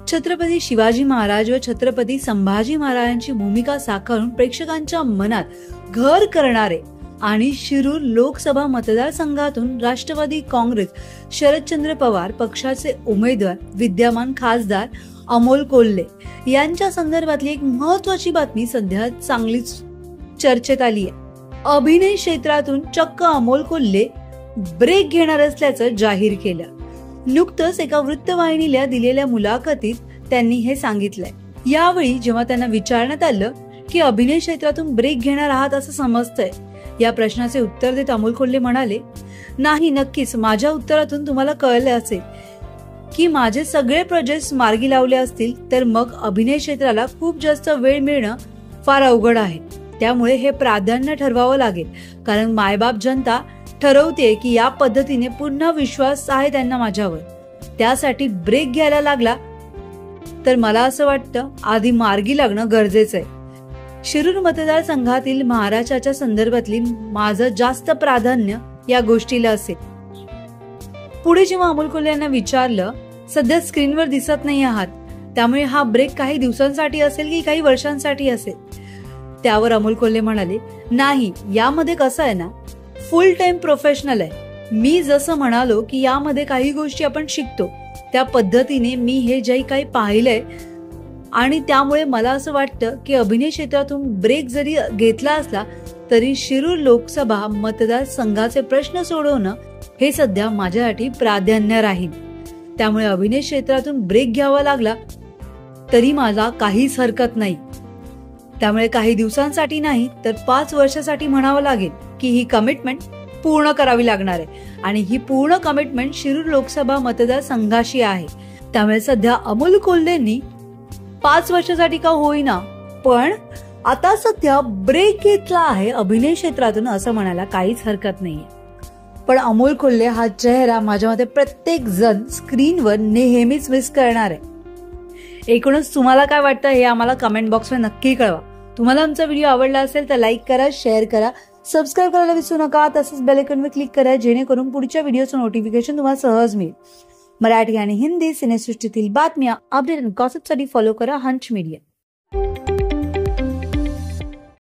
छत्रपती शिवाजी महाराज व छत्रपती संभाजी महाराजांची भूमिका साकारून प्रेक्षकांच्या मनात घर करणारे आणि शिरूर लोकसभा मतदारसंघातून राष्ट्रवादी काँग्रेस शरदचंद्र पवार पक्षाचे उमेदवार विद्यमान खासदार अमोल कोल्हे यांच्या संदर्भातली एक महत्वाची बातमी सध्या चांगलीच चर्चेत आली आहे। अभिनय क्षेत्रातून चक्क अमोल कोल्हे ब्रेक घेणार असल्याचं जाहीर केलं। नुकतंच एका वृत्तवाहिनीला दिलेल्या मुलाखतीत त्यांनी हे सांगितलंय। यावेळी जेव्हा त्यांना विचारण्यात आलं की अभिनय क्षेत्रातून ब्रेक घेणार आहात असं समजतंय, या प्रश्नाचे उत्तर देत अमोल कोल्हे म्हणाले, नाही, नक्कीच माझ्या उत्तरातून तुम्हाला कळलं असेल की माझे सगळे प्रोजेक्ट्स मार्गी लावले असतील तर मग अभिनय क्षेत्राला खूप जास्त वेळ मिळणं फार अवघड आहे। त्यामुळे हे प्राधान्य ठरवावं लागेल, कारण मायबाप जनता ठरवते की या पद्धतीने पुन्हा विश्वास आहे त्यांना माझ्यावर। त्यासाठी ब्रेक घ्यायला लागला तर मला असं वाटतं आधी मार्गी लागणं गरजेचं आहे। शिरूर मतदारसंघातील महाराष्ट्राच्या संदर्भातली माझं जास्त प्राधान्य या गोष्टीला असेल। पुढे जेव्हा अमोल कोल्हे यांना विचारलं, सध्या स्क्रीनवर दिसत नाही आहात, त्यामुळे हा ब्रेक काही दिवसांसाठी असेल की काही वर्षांसाठी असेल? त्यावर अमोल कोल्हे म्हणाले, नाही, यामध्ये कसं आहे ना, फुल टाइम प्रोफेशनल आहे। मी जसं म्हणालो की यामध्ये काही गोष्टी आपण शिकतो, त्या पद्धतीने मी हे जे काही पाहिलंय आणि त्यामुळे मला असं वाटतं की अभिनय क्षेत्रातून ब्रेक जरी घेतला असला तरी शिरूर लोकसभा मतदारसंघाचे प्रश्न सोडवणं हे सध्या माझ्यासाठी प्राधान्य राहील। त्यामुळे अभिनय क्षेत्रातून ब्रेक घ्यावा लागला तरी मला काहीच हरकत नाही। त्यामुळे काही दिवसांसाठी नाही तर 5 वर्षासाठी म्हणावं लागेल की ही कमिटमेंट पूर्ण करावी लागणार आहे आणि ही पूर्ण कमिटमेंट शिरूर लोकसभा मतदारसंघाशी आहे। त्यामुळे सध्या अमोल कोल्हेंनी 5 वर्षासाठी का होईना पण आता सध्या ब्रेक घेतला आहे अभिनय क्षेत्रातून असं म्हणायला काहीच हरकत नाहीये। पण अमोल कोल्हे हा चेहरा माझ्या मते प्रत्येक जण स्क्रीनवर नेहमीच मिस करणार आहे। एकूणच तुम्हाला काय वाटतं हे आम्हाला कमेंट बॉक्सवर नक्की कळवा। तुम्हाला आमचा व्हिडिओ आवडला असेल तर लाईक करा, शेअर करा, सबस्क्राईब करायला विसरू नका। तसंच बेल आयकॉनवर क्लिक करा जेणेकरून पुढच्या व्हिडिओचं नोटिफिकेशन तुम्हाला सहज मिळेल। मराठी आणि हिंदी सिनेसृष्टीतील बातम्या, अपडेट आणि गॉसिपसाठी फॉलो करा हंच मीडिया।